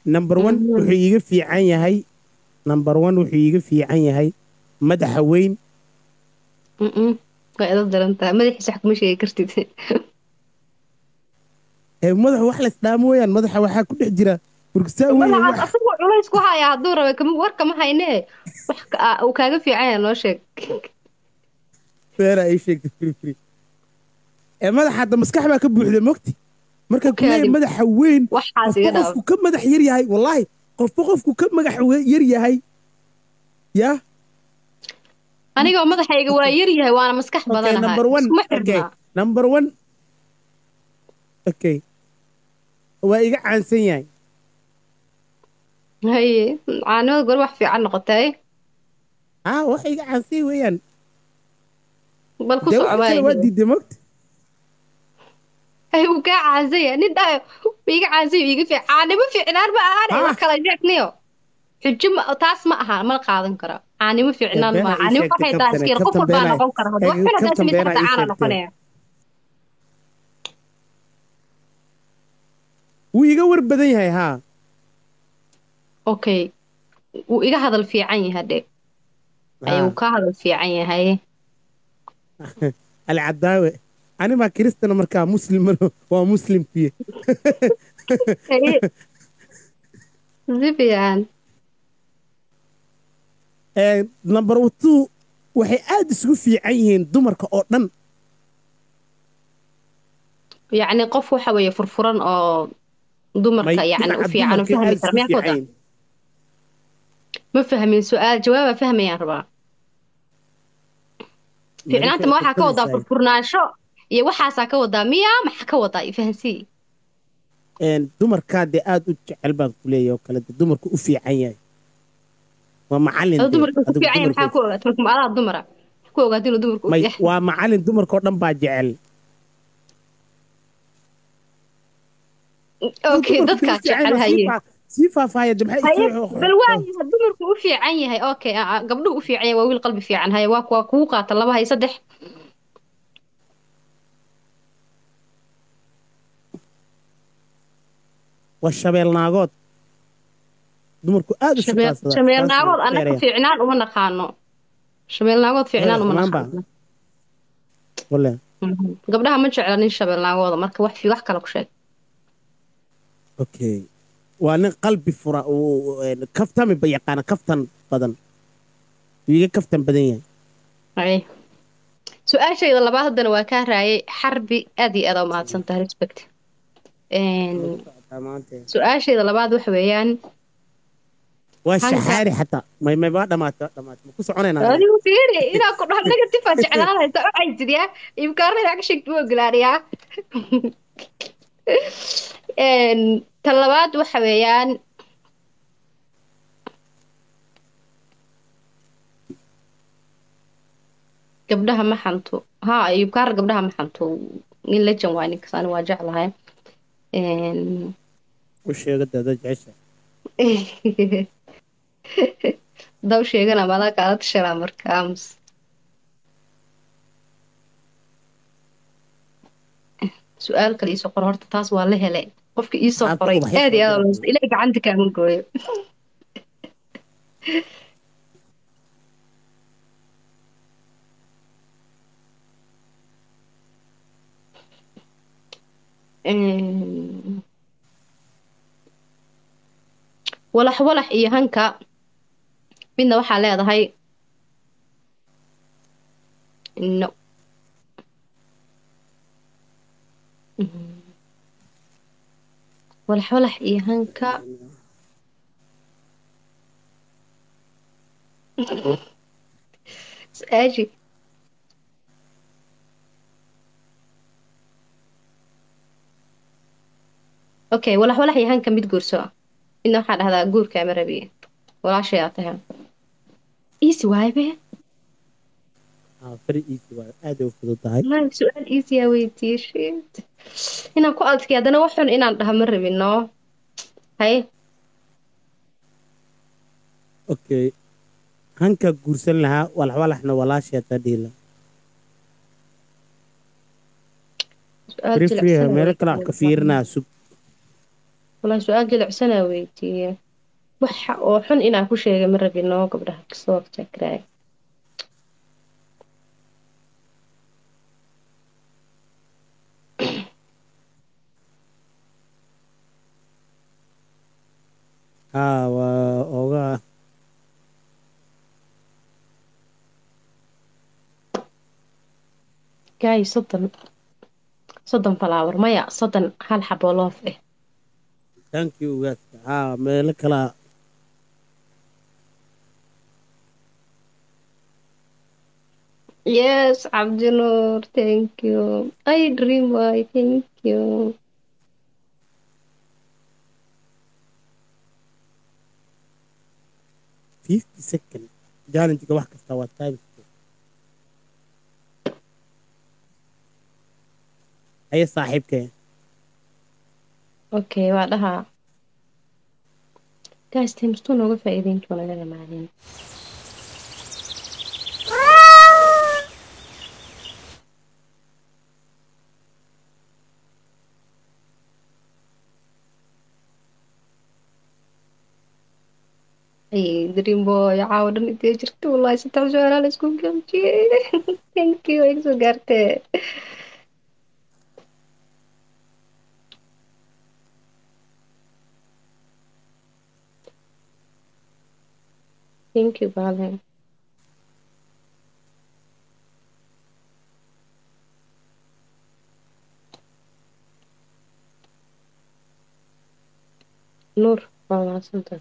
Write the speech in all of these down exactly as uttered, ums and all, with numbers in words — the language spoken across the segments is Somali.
number one wuxuu iiga fiican yahay number one wuxuu iiga fiican yahay madaxa weyn waa idin darantaa madaxiisa wax kuma sheegi kartid ee madaxa wax la isdhaamo weeyaan madaxa waxaa ku dhex jira burgsaa weyn madaxaas asagoo culays ku haya hadduu raba kama war kama haynee wax uu kaaga fiican yahay noo sheeg beera ay sheegtay firi firi ee madaxa hadda maskax baa ka buuxda mogti marka kuleeyahay madaxa weyn qofku ka madax yar yahay wallaahi qofku qofku ka madax yar yahay yaa anigoo madaxayga waa yar yahay waana maskax badanahay number one okay number one okay waa iga caansan yahay haye caanimada goor wax fiican noqotay ah wax iga caansan weeyaan bal ku socbaa waa diiday mogti ay uu ka caansan yahay nin dhayo iga caansan iga fiican caanimo fiicnaan ma ahan wax kala jeexniyo xujo taas ma aha ma qaadan karo caanimo fiicnaan ma caanimo waxay taas iskir qof walba noqon karo wax kala taas mid ka caana noqonaya wuu iga war badan yahay haa okay wuu iga hadal fiican yahay de ayuu ka hadal fiican yahay alcadaawe ani ma kristana markaa muslim waa muslimkiye zibiyan ee number two waxay aad isugu fiican yihiin dumarka oo dhan yacni qof waxa weeye furfuran oo dumarka yacni u fiican u fahmi kara miyaa kooda ma fahmin su-aal jawaaba fahmayaan rabaa fiicnaanta ma waxaa ka wadaa furfurnaansho iyo waxaasaa ka wadaa miyaa maxaa ka wadaa ifahansii dumarkaa dee aad u jecel baan ku leeyahay oo kale dumarku u fiican yahay waa macalin dumarku ku fiican yahay maxaa ku ogaatay marka maadaa dumara ku ogaatay inuu dumarku u fiican waa macalin dumarkoo dhan baa jecel okay dadkaa jecel haye sii faahfaahaya bal waayaha dumarku u fiican yahay okay gabdhuhu u fiican yahay waa wiil qalbi fiican haye waa kuwa kugu qaata laba hay saddex waa shabeelnaagood dumarku aad u shabeelnaagood annaga fiicnaan uma naqaano shabeelnaagood fiicnaan uma naqaano gabdhaha ma jecla nin shabeelnaagooda marka wax fi wax kale ku sheeg okay waa nin qalbi fura kaftami ba yaqaana kaftan badan wiiga kaftan badan yahay su-aashayda labaad haddana waa kaa raayay xarbi aad iyo aad aa umahadsantaha respect su-aashayda labaad waxa weeyaan waa shaxaari xataa may may baa dhamaata dhamaata ma ku soconaynaa adigu fiiri inaa ku dhaho negative aad jeclaanaysa u caysidiyaa imkaarnayda ka sheegta u ogolaanayaa tan labaad waxa weeyaan gabdhaha ma xanto haa ibkaar gabdhaha ma xanto nin lejan waa ninkaas ani waa jeclahay u sheega dada jecesha daw sheegana mala kaala tashanaa marka aamus su-aal kale iisoo qor horta taas waa la helay qofka iisoo qoray aad iyo aad ilaa gacanta kaama gooyo walax walax iyo hanka midna waxaa leedahay no walax walax iyo hanka su-aashi okay walax walax iyo hanka mid guurso midna waxaa dhahdaa guurka ama rabiye walaashayaa tahay easy waaye be very easy waaye aad ay u fudud tahay su-aal easy aa weydiiye shit inaan ku adkay haddana wax xun inaan dhaha ma rabin no haye okay hanka guursan lahaa walax walaxna walaasheeta dhiila meelo kale wax ka fiirinaa sug والله سؤال جلع سنة ويتي وح وحن إنا كل شيء مرة بينه قبلها كسور تكراي ها وأوغا جاي صدن صدن فلاور مايا صدن هل حب ولوف إيه thank you guys ها ملك لا yes Abdinur thank you I dream why thank you fifty second challenge wax kasta waa time ay saaxiibkay okay waa dhaha guys timstu nooga faa'iideyn doona laga macalin أي دريم بوي عاودن إنتي جرت والله ستة شهور على سكون كمتي thank you إكسو قرتي thank you بالله نور والله سنتك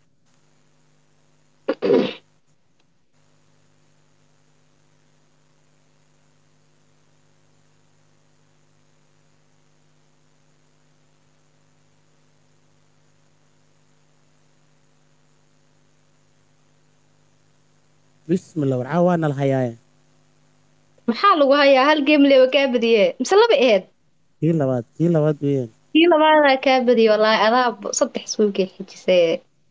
بسم الله وعوانا الحياة maxaa lagu hayaa hal game leewa kaa badiye mise laba eed kii labaad kii labaad weeyaan kii labaadaa kaa badiye wallaahi adaa saddex iskuulkee xijisee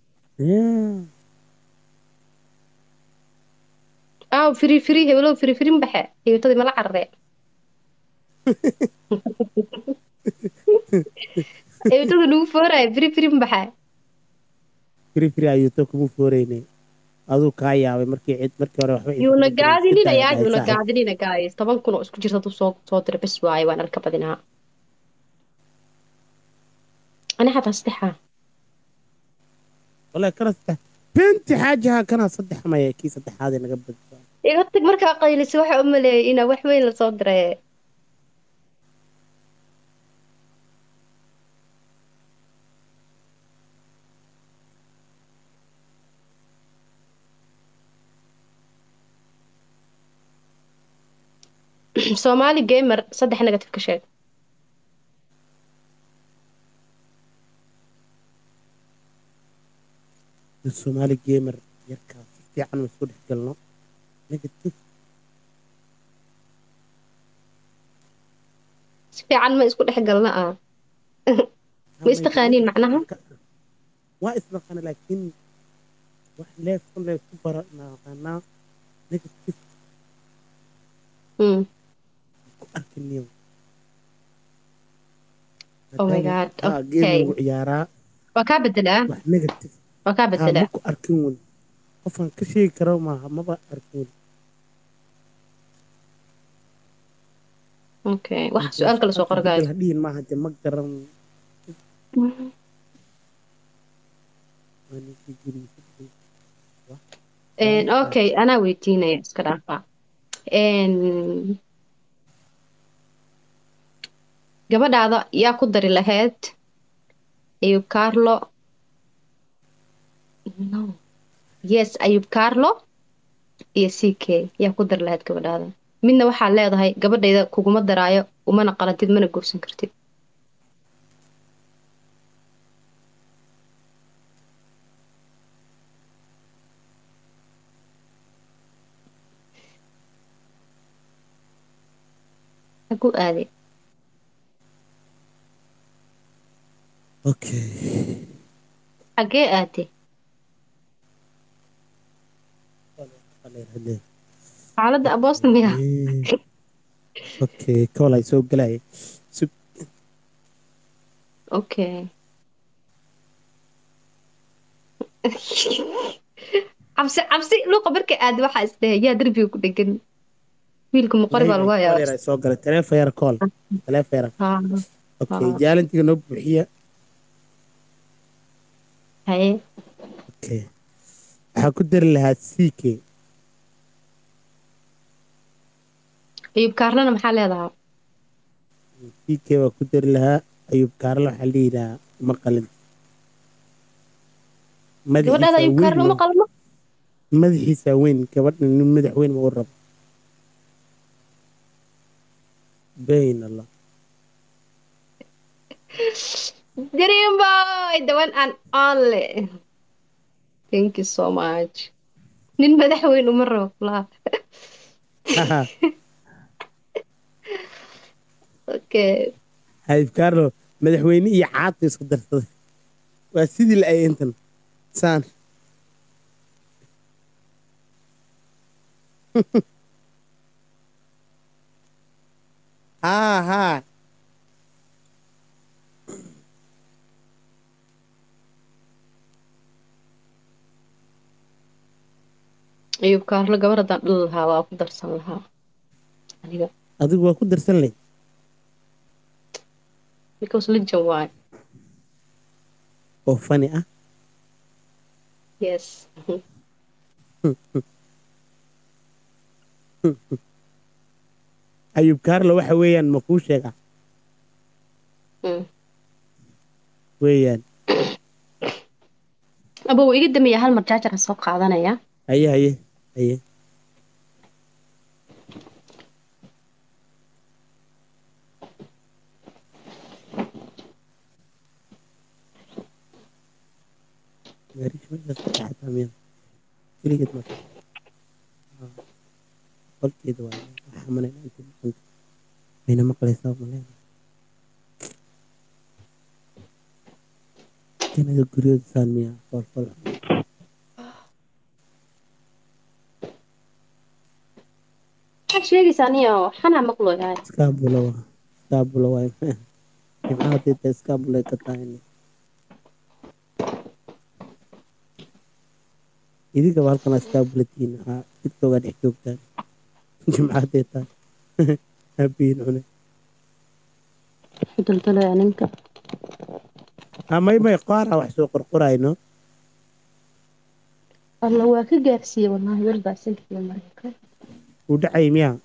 aaw firi firi hebelow firi firin baxe hibtadii mala carare hibtada nagu fooraya firi firin baxe firi firi ayuu to kuma fooreynay aduu kaa yaabay markii cid markii hore waxba yuuna gaadinina yaa yuuna gaadinina guys toban kun oo isku jirta haduu soo soo dira bes waaye waan alka badinaa ana xataa saddexa والله كنا صدح بنت حاجها كنا صدح ما يكي صدح هذه نقبل iga tag markaa qaylisay waxa u maleeyay inaa wax weyn la soo diray Somali gamer saddex negative ka sheeg الصومالي جيمر يركب في عن مسؤول حقلنا نيجاتيف si fiican ma isku dhex galna ah ma istaqaaniin macnaha waa isnaqana laakiin wax leef kun leef ku bara naqana نيجاتيف mm ku arkiniyo oh my god okay ciyaara waa ka bedelaa wax نيجاتيف waa ka bedelaa ku arkin wan qofan ka sheegi karo ma maba arkin okay wax su'aal kale soo qorgaay hadhiin ma hada ma garan een okay ana weydiinaya iska dhaafa een gabadhaada yaa ku dari lahayd ayub carlo no yes ayub carlo iyo ck yaa ku dari lahayd gabadhaada midna waxaa leedahay gabadhayda kuguma daraayo umana qalantid mana guursan kartid haku aade okay xagee aade xaaladda aboosta miya okay kolay soo galay okay cabsi cabsi luuqa markay aad waxaa isdhahay yaa derbiga ku dhegan wiilka muqori baa lagu hayaa yar soo galay taleefon yar kool taleefon yar haa okay haa jaalantiga noo buuxiya haye okay waxaa ku dari lahaa ck ayub kaarlana maxaa leedahaa ck waa ku dari lahaa ayub kaarla waxaa la yidhahaa uma qalin gabadhaada ayub kaarla uma qalmo madaxiisa weyn gabadha nin madax weyn ma u rabo bayn allah dream boy the one and only thank you so much nin madax weyn uma rabo kulaa okay ayub kaarlo madaxweyne iyo caadta isku darsaday waa sidii la ay intan saan haa haa ayub kaarlo gabar haddaan dhali lahaa waa ku darsan lahaa aniga adigu waa ku darsan lahayd because lijan waay oo fani ah yes ayub kaarlo waxa weeyaan ma kuu sheega weeyaan aba wuu iga dambeeya hal mar jaajarka soo qaadanaya haye haye haye keligeed ma qolkeeda waa xamanayna inta maqanta mayna maqlaysaa maleena kanaga guryooda saan miya foolfool maxaa sheegaysaa niyo xanaa maqlooyahay iskaabula waa iskaabula waay jimcaha hadday tahay iskaabulay ka tahay idinkaba halkan iskaabulatiin waxaa tiktoga dhex joogtaan jimca hadday tahay habiin cune daltalaya ninka may may qaara wax soo qorqorayno alla waa ka gaarsiiyey wallaahi warbaasankiiyo marka uu dhacay miyaa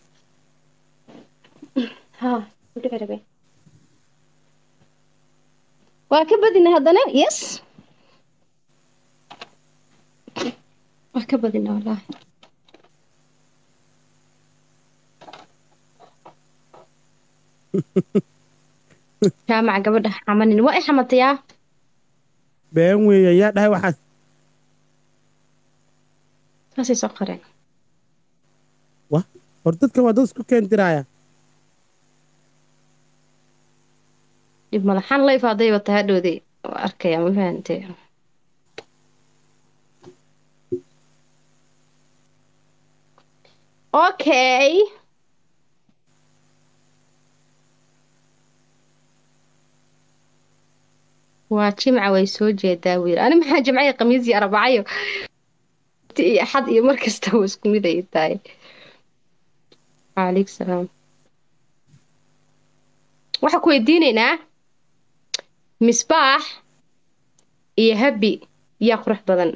haa u dhici rabe waa ka badina haddana yes waa ka badina wallaahi jaamaca gabadha xamanin waa i xamatayaa been weeye yaa dhahay waxaas saasay soo qareen wa hor dadkan waa dad isku keentiraaya dib malaxaan layf hadday wata hadhowday waa arkaya ma fahantee okay waa jimca way soo jeedaa wiil ani maxaa jimcayo khamiis iyo arbacayo iyo axad iyo mar kasta waa isku mid ay tahay calaykum salaam waxaan ku weydiinaynaa misbaax iyo habi yaa qurux badan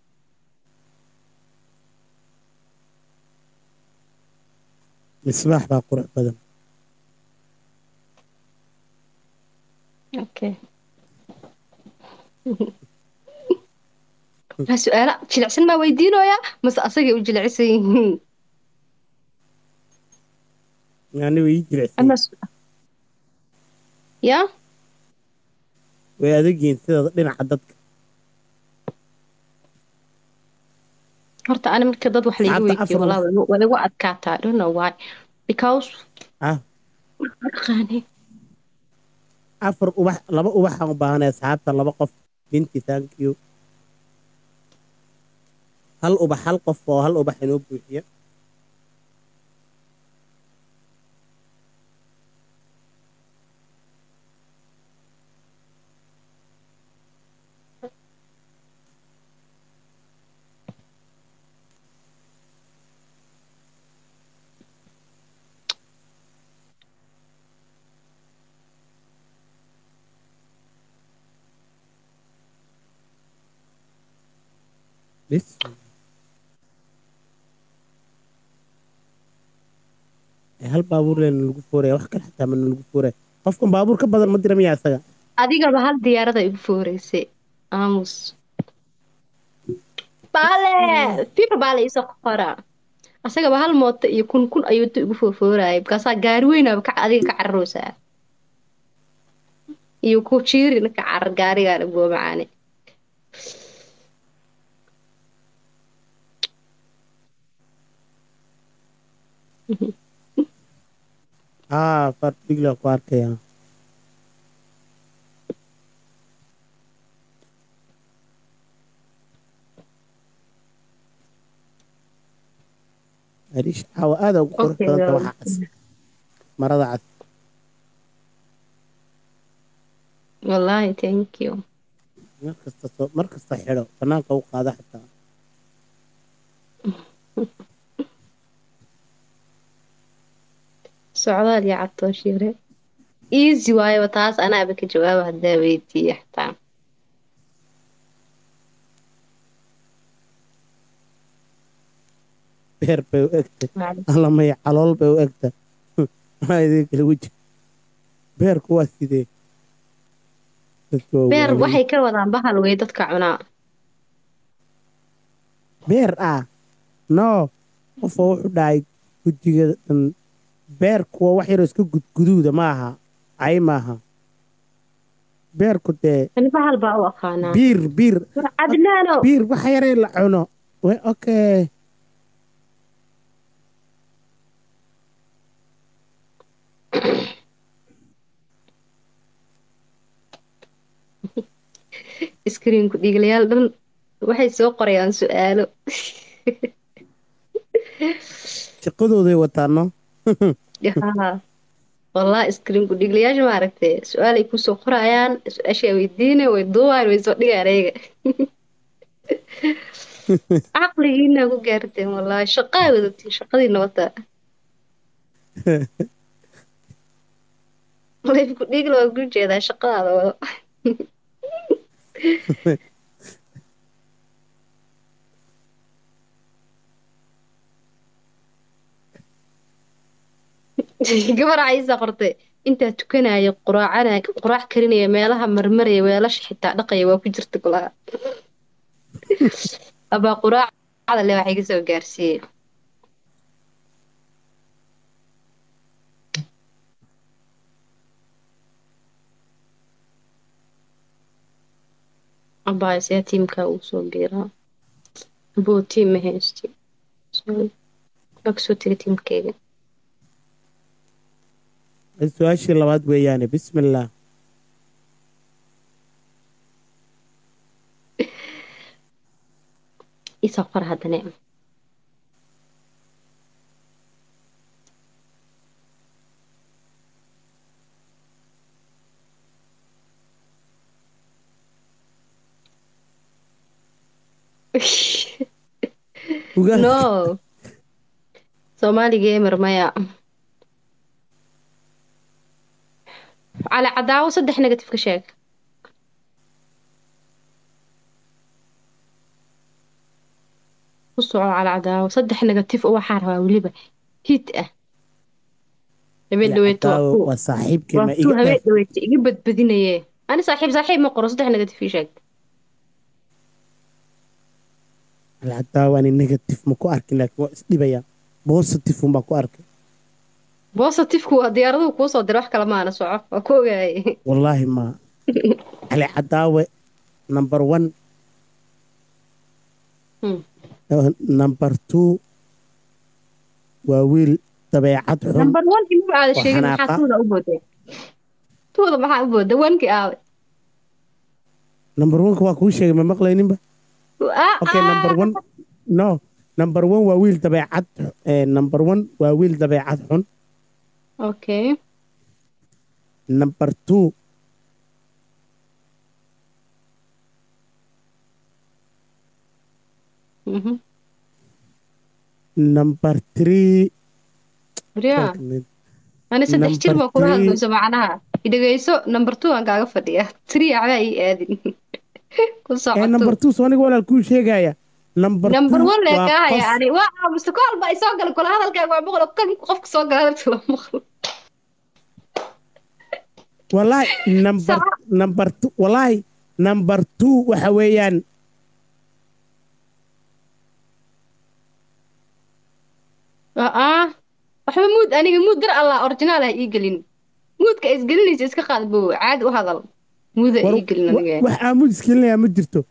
misbaax baa qurux badan okay ها سؤال جلعسن ما ويدينه يا مس أصيغ وجلعسين يعني ويجلعسين أما س... يا ويادقين سيدا لنا عددك horta أنا marka dad wax la igu weydiiyo wallahi wada waa adkaataa I don't know why because ah qaani afar ubax laba ubax aan u baahanay asxaabta laba qof binti thank you hal ubax hal qof oo hal ubax inoo buuxiya بس hal baabuur leen lagu fooraya wax kale xataa mana lagu fooraya qofkan baabuur ka badan ma dira miyaa isaga adigaba hal diyaarada igu fooreysay aamus baale fifa baale isoo qora asagaba hal mooto iyo kun kun ayuu inta igu foofoorayay markaasaa gaari weynaaba ka adiga ka cararoosaa iyo ku jiirina ka carar gaarigaana goomacaane haa fardhigla ku arkaya arish caawa aada ugu qurux badanta waxa cas marada cad wallahi thank you mar kasta soo mar kasta xidho banaanka u qaada xataa socdaal iyo cabtooshiire easy waayo taas anaaba ka jawaaba haddaa weydiiya xataa beer bay u egtay alamay calool bay u egtay maxaa idin kala weji beerku waa sidee beer waxay ka wadaan bahal wey dadka cunaa beer ah no qofoo wuxuu dhacay gujiga dhan beer kuwa wax yaroo iska gudguduuda maaha cay maaha beerku dee bahal baa u aqaanaa biir biir cadnaano biir waxa yaree la cuno okay iskriinku dhiiglayaal dhan waxay soo qorayaan su-aalo shaqadooday wataano والله اسكرين قد يقول يا جماعة ركتي سؤال يكون سوق قرآن أشياء ويدينه ويدوار ويزودي عليه عقلي هنا قو قارتين والله شقاء وذاتي شقاء النوطة والله يقول يقول ويقول جيدا شقاء هذا gabar caysa qortay intaa tukanaya quraacana quraac karinaya meelaha marmaraya weelasha xitaa dhaqaya waa ku jirta kulaha abaa quraacda le waxay ka soo gaarsiiyey abaa isyaa tiimkaa uu soo biiraa abuu tiim ma haysti waa kasoo tiri tiimkeyga su-aashii labaad weeyaane bismillaah isoo qor haddane no Somali gamer maya على عداوة صدح نيجاتيف كشاك بصوا على عداوة صدح نيجاتيف أو حارها وليبة هيت أه نبي دويتو وصاحب كما إيه نبي دويتو يجيب بدينا إيه أنا صاحب صاحب ما قرأ صدح نيجاتيف كشاك العداوة أنا نيجاتيف مكو أركن لك ليبيا بوزيتيف مكو أركن بوزيتيفكو ديارadu ku soo diray wax kala maana soco waa ku ogaay wallahi ma ali cadaawe number one hmm number two waa wiil dabeecad xun number one inuu aad sheegay maxaa tuuda u booday tuuda maxaa u booday wanki aad number one waa ku sheegay ma maqlayninba okay number one no number one waa wiil dabeecad eh number one waa wiil dabeecad xun Okay. Number two. Mm-hmm. Number three. Yeah. أنا صدق كتير ما أقول هذا بس معناها إذا جيسو number two أنا قاعد فديها three على أي آدم. كل صعب. number two سواني ولا الكل شيء جاية. number number two one waa leegaha qof yani waa mustaqbal ba isoo gal kula hadalkaaga waa boqol kan qofka soo gala hadalka la maqlo wallahi number number two wallahi number two waxa weeyaan aa waxba mood aniga mood dar allah original ah ii gelin moodka is gelinaysa iska qaad boo caadi u hadal mood ii gelin aniga wax aamud iskilinaya ma jirto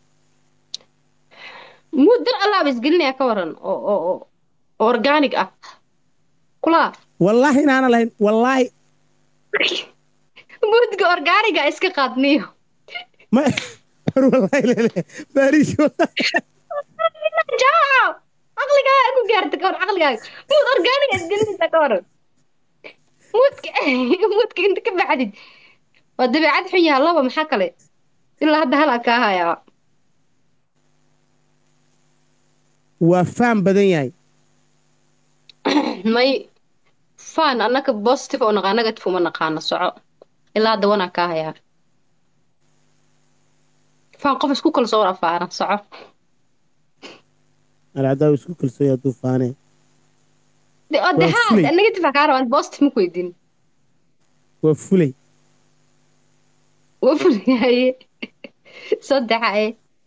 mood dar allah is gelinaya ka waran oo oo organic ah kula wallahi inaana lahayn wallahi moodka organic ah iska qaadniyo ma wallahi lele barish jaa aqligaaga ku gaarta ka hor aqligaaga mood organic is gelinaysa ka waran moodka moodka inta ka baxdid waa dabeecad xun yahay laba maxaa kale ilaa hadda hal ka hayaa waa faan badan yahay may faan annaka positive oo naqaa negative uma naqaano soco ilaa hadda wana ka hayaa faan qof isku kalsoon afaana soco alcadaw isku kalsoon yaa duu faanee de adaha negative ka rabaan positive ma ku weydiin waa fulay waa fulay saddex ay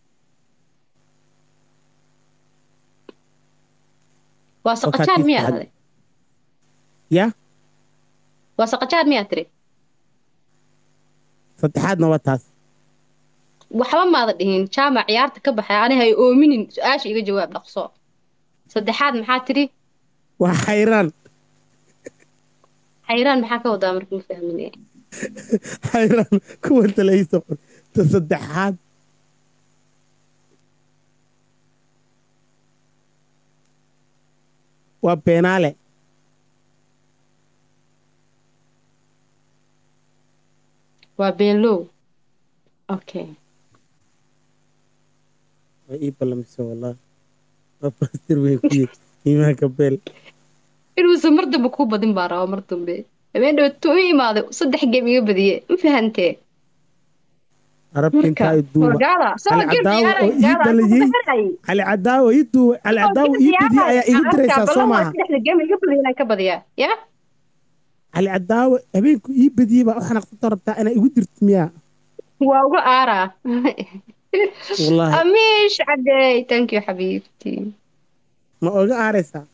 waa saqajaan miyaa aday ya waa saqajaan miyaa tiri saddexaadna waa taas waxba maada dhihin jaamac ciyaarta ka baxay ani hay oominin su-aasha iga jawaab dhaqso saddexaad maxaa tiri waa xayraan xayraan maxaa ka wadaa marka ma fahmine xayraan kuwa talayso ta saddexaad waa beenaale waa beenlow okay waa ii ballamisa wallahi waa bastir weyn ku yid iimaanka beel inuusan mar dambe kuu badin baa raba mar dambe habeen dhawa tu i imaado saddex geem iga badiye ma fahantee arabka intaa i duuba cali cadaawo ii duuba cali cadaawo ii badiye ayaa igu diraysaa soo maaha cali cadaawo habeenku ii badiyey baa u xanaaqsanta rabtaa inaa igu dirto miyaa waa uga aaraa amiish cadey thank you xabiibtii ma oga aaraysaa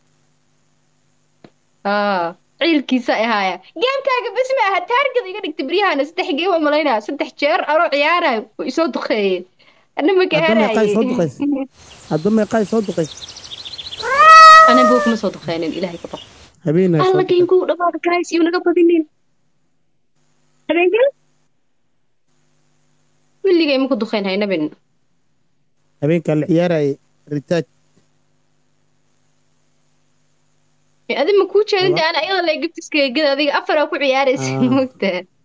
ciilkiisa ahaaya geemkaaga bas ma aha taargada iga dhigta beryahana saddex geem oo malaynaa saddex jeer anoo ciyaarayo oo isoo duqeeye ana ma gaaraye hadda meeqaay soo duqays ana buu kuma soo duqeynin ilaahay ka baq habeenaa alla geemku dhamaada guys iyo naga badinin habeenkii willigay ma ku duqeyn haynabin habeenkaa la ciyaarayay ritaaj adi ma kuu jeedinta ana iyada la gibtiska gada adiga afar ku ciyaaraysa moogtaa